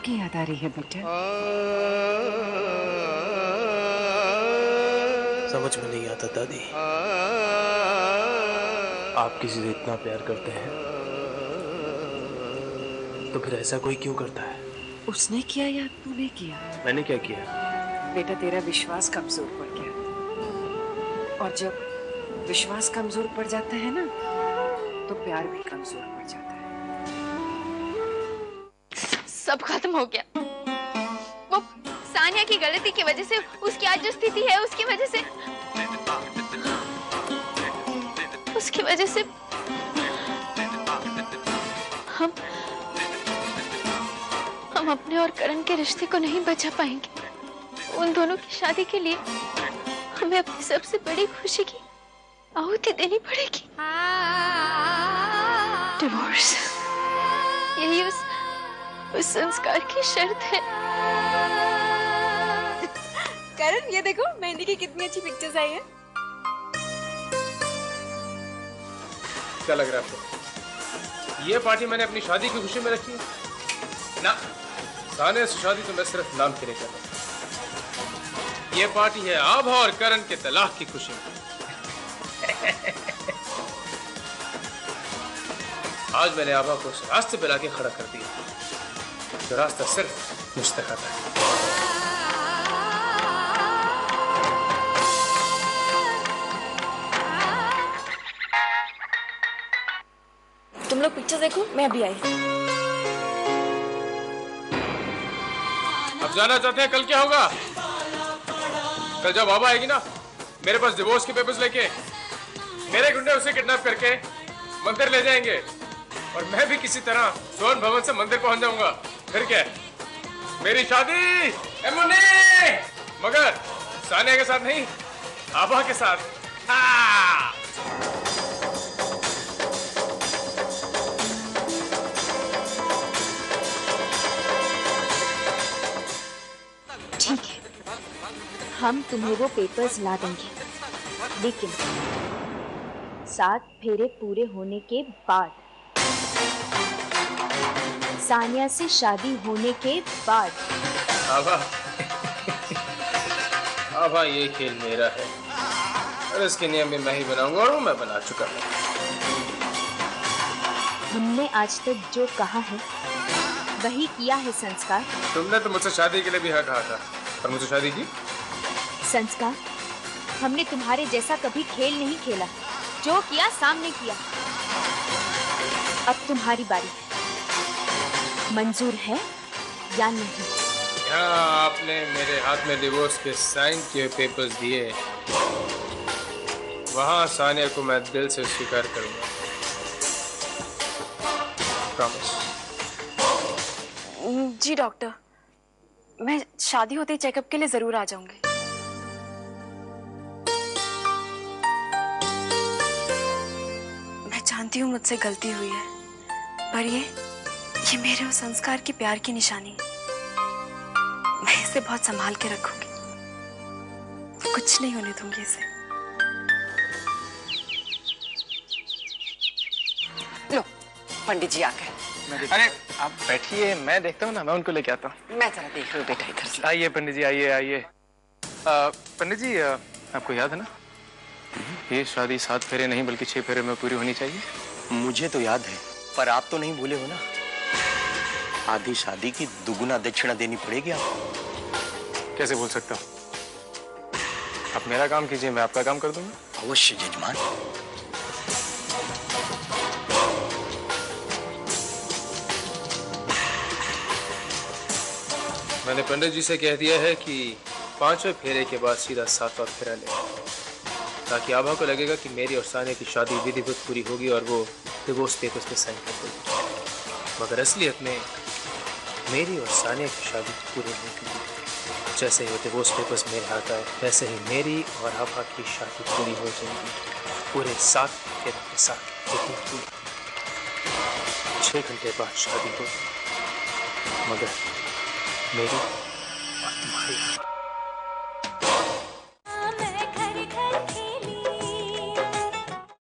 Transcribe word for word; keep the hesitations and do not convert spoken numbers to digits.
की याद आ रही है बेटा? समझ में नहीं आता दादी, आप किसी से इतना प्यार करते हैं तो फिर ऐसा कोई क्यों करता है? उसने किया या तूने किया? मैंने क्या किया? बेटा तेरा विश्वास कमजोर पड़ गया, और जब विश्वास कमजोर पड़ जाता है ना तो प्यार भी कमजोर पड़ जाता है। सब खत्म हो गया। वो सानिया की गलती की वजह से, उसकी आज जो स्थिति है उसकी वजह से, उसकी वजह से हम हम अपने और करण के रिश्ते को नहीं बचा पाएंगे। उन दोनों की शादी के लिए हमें अपनी सबसे बड़ी खुशी की आहुति देनी पड़ेगी। डिवोर्स, यही उस उस संस्कार की शर्त है। करण ये देखो मेहंदी की कितनी अच्छी पिक्चर्स आई है। क्या लग रहा है आपको? ये पार्टी मैंने अपनी शादी की खुशी में रखी है ना? सानिया से शादी तो मैं सिर्फ नाम के लिए कर रहा हूँ। ये पार्टी है आभा और करण के तलाक की खुशी में। आज मैंने आभा को उस रास्ते पे लाके खड़ा कर दिया जो रास्ता सिर्फ मुझ तक आता है। तुम लोग पिक्चर देखो, मैं अभी आई। अब जाना चाहते हैं? कल क्या होगा? कल जब बाबा आएगी ना, मेरे पास डिवोर्स के पेपर्स लेके मेरे गुंडे उसे किडनैप करके मंदिर ले जाएंगे और मैं भी किसी तरह स्वर्ण भवन से मंदिर पहुंच जाऊंगा। फिर क्या, मेरी शादी ए मुन्नी, मगर सानिया के साथ नहीं, आभा के साथ। हाँ। ठीक है, हम तुम्हें वो पेपर्स ला देंगे, लेकिन सात फेरे पूरे होने के बाद, सानिया से शादी होने के बाद। आभा, आभा ये खेल मेरा है और इसके नियम भी मैं ही बनाऊंगा, और वो मैं बना चुका हूँ। हमने आज तक जो कहा है वही किया है संस्कार। तुमने तो मुझसे शादी के लिए भी हाँ कहा था, और मुझसे शादी की? संस्कार, हमने तुम्हारे जैसा कभी खेल नहीं खेला, जो किया सामने किया। अब तुम्हारी बारी है, मंजूर है या नहीं? यहाँ आपने मेरे हाथ में डिवोर्स के साइन किए पेपर्स दिए, वहां सानिया को मैं दिल से स्वीकार करूंगा। प्रॉमिस। जी डॉक्टर, मैं शादी होते ही चेकअप के लिए जरूर आ जाऊंगी। मैं जानती हूँ मुझसे गलती हुई है, पर ये ये मेरे उस संस्कार की प्यार की निशानी है। मैं इसे बहुत संभाल के रखूंगी, कुछ नहीं होने दूंगी इसे। लो, पंडित जी आ गए। अरे आप बैठिए, मैं देखता हूँ ना, मैं उनको लेके आता हूँ। मैं जरा देख लूं बेटा इधर से। आइए पंडित जी, आइए आइए। पंडित जी, आ, आपको याद है ना, ये शादी सात फेरे नहीं बल्कि छह फेरे में पूरी होनी चाहिए। मुझे तो याद है, पर आप तो नहीं भूले हो ना, आधी शादी की दुगुना दक्षिणा देनी पड़ेगी आपको। कैसे बोल सकता हूँ? आप मेरा काम कीजिए, मैं आपका काम कर दूंगा। अवश्य जजमान। मैंने पंडित जी से कह दिया है कि पांचवें फेरे के बाद सीधा सातवां फेरा ले, ताकि आभा को लगेगा कि मेरी और सानिया की शादी विधिवत पूरी होगी और वो डिवोर्स पेपर्स पे साइन कर देगी। मगर असलियत में मेरी और सानिया की शादी पूरी नहीं होगी। जैसे ही वो डिवोर्स पेपर्स मेरे हाथ आए, वैसे ही मेरी और आभा की शादी पूरी हो जाएगी, पूरे सात फेरों के साथ। पूरी छह घंटे बाद शादी होगी, मगर मेरी और तुम्हारी